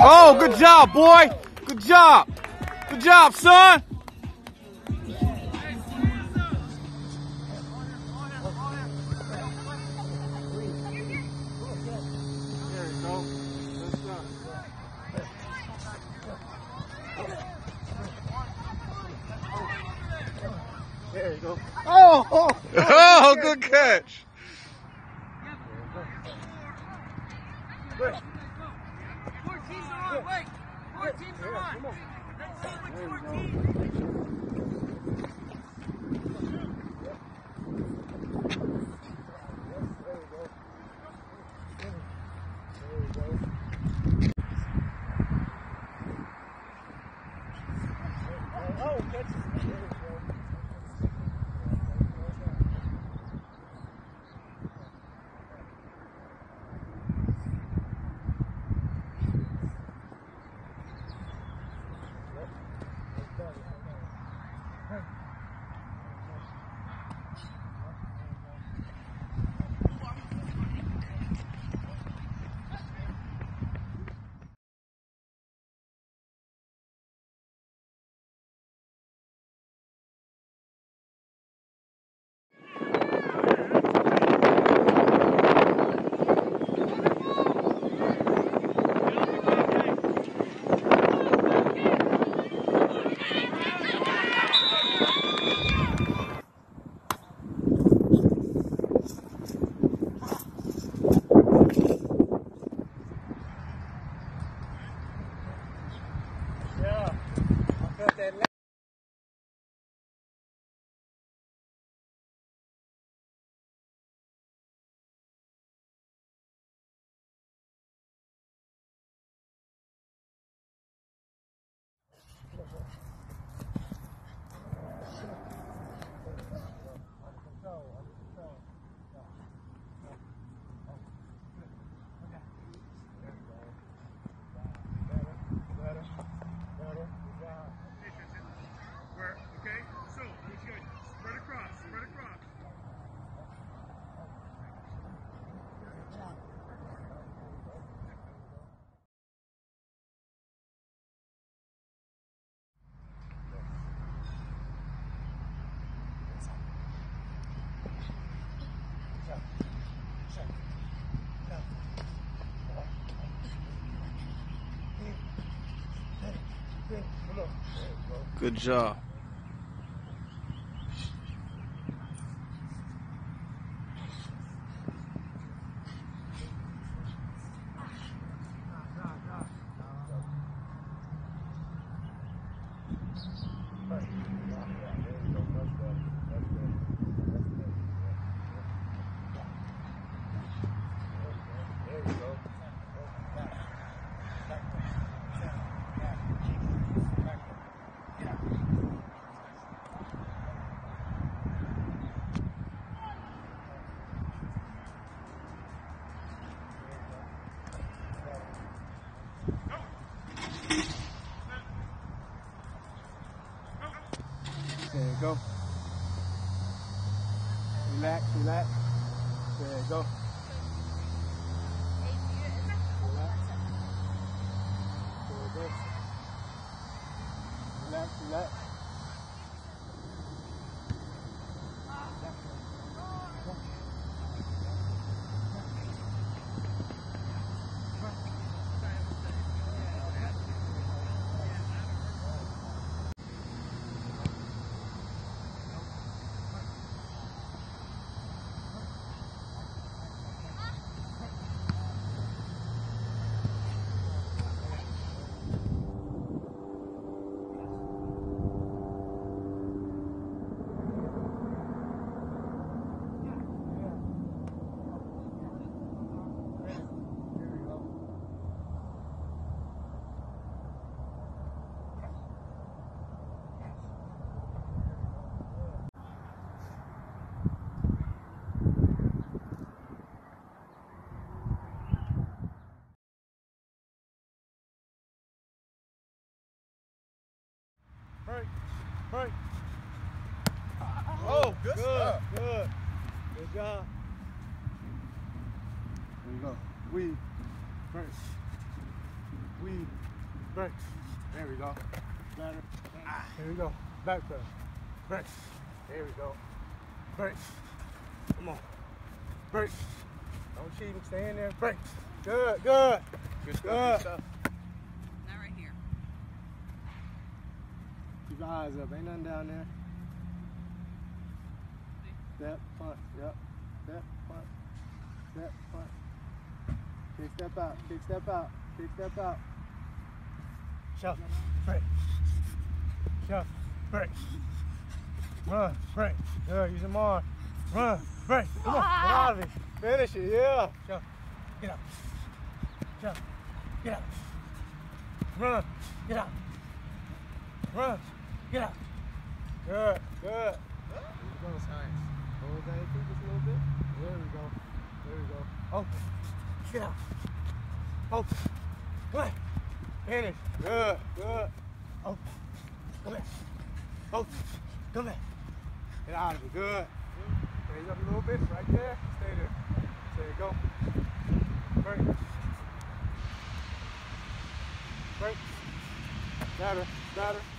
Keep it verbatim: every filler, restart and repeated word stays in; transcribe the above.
Oh, good job, boy. Good job. Good job, son. There you go. Oh, oh, oh, good catch. Good. Four teams are on, wait. Four teams are on. Let's see which four teams. Oh, catch it. There you go. Good job. There you go. Relax, relax. There you go. Relax. There you go. Relax, relax. Break, break. Oh, good Good, stuff. good. Good job. There you go. We, break. weave, break. There we go. Ladder. Here we go. Back pedal. Break. There we go. Break. Come on. Break. Don't cheat. Stay in there. Break. Good, good. Good stuff, Good. good stuff. Not right here. Keep your eyes up. Ain't nothing down there. Step, punt. Yep. Step, punt. Step, punt. Kick, step out. Kick, step out. Kick, step out. Shuffle. Break. Shuffle. Break. Run. Break. Good. Use them arms. Run. Break. Come on. Get out of it. Finish it. Yeah. Shuffle. Get out. Shuffle. Get out. Run. Get out. Run. Get out. Good. Good. There we go. Nice. Hold down your feet just a little bit. There we go. There we go. Open. Get out. Open. Come on. Finish. Good. Good. Open. Come here. Open. Come here. Get out of it. Good. Raise up a little bit. Right there. Stay there. There you go. Break. Break. Ladder. Ladder.